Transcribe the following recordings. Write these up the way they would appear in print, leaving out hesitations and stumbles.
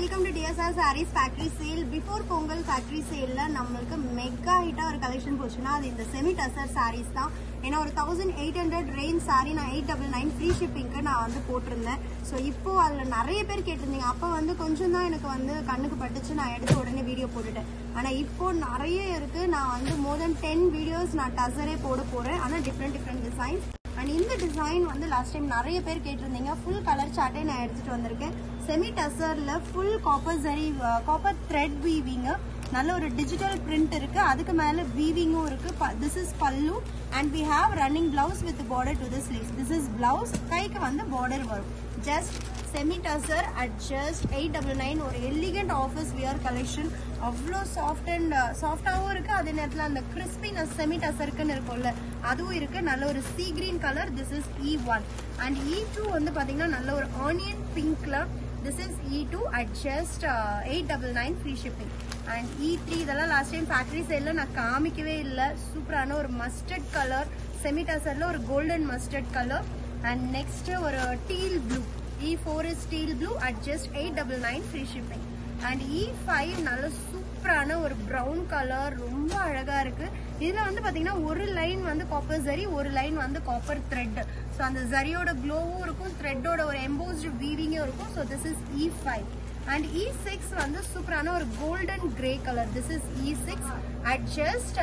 welcome to Tussar sarees factory sale. Before Pongal factory sale la namalku mega hit or collection pochuna adu inda semi Tussar sarees da ena or 1800 range saree na 899 free shipping ku na vandu potirundhen. So ipo adla nariya per ketirundinga appa vandu konjam da enakku vandu kannukku pattuchu na eduthu odane video poduten ana ipo nariya irukku na vandu more than 10 videos na Tussar e poda poren ana different designs. And in the design வந்து last time நிறைய பேர் கேட்டிருந்தீங்க full color chart நான் எடுத்துட்டு வந்திருக்கேன் semi tussarல full copper zari copper thread weaving நல்ல ஒரு digital print இருக்கு அதுக்கு மேல weaving இருக்கு this is pallu and we have running blouse with border to the sleeves this is blouse கைக்கு வந்து border வரும் just semi tussar at just 899 ஒரு elegant office wear collection அவ்ளோ soft and soft-ஆவும் இருக்கு அதே நேரத்துல அந்த crispiness semi tussarக்குன்னு இருக்கும்ல அதுவும் இருக்கு நல்ல ஒரு sea green color this is E1 and E2 வந்து பாத்தீங்கன்னா நல்ல ஒரு onion pinkல this is E2 at just 899 free shipping and E3 இதெல்லாம் last time factory sale நான் காமிக்கவே இல்ல சூப்பரான ஒரு mustard color semi tussarல ஒரு golden mustard color and next ஒரு teal blue E4 is teal blue at just 899 free shipping and E5 நல்ல சூப்பரான ஒரு brown color ரொம்ப அழகா இருக்கு இதுல வந்து பாத்தீங்கன்னா ஒரு லைன் வந்து copper zari ஒரு லைன் வந்து copper thread so அந்த zariயோட glowவும் இருக்கும் threadோட ஒரு embossed weaving இருக்கும் so this is E5 and E6 வந்து சூப்பரான ஒரு golden grey color this is E6 at just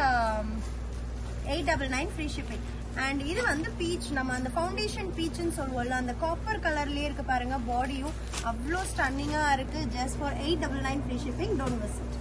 899 free shipping and இது வந்து peach நம்ம அந்த foundation peach ன்னு சொல்வோம்ல அந்த copper கலர்லயே இருக்கு பாருங்க பாடியும் அவ்ளோ ஸ்டன்னிங்கா இருக்கு just for 899 free shipping don't miss it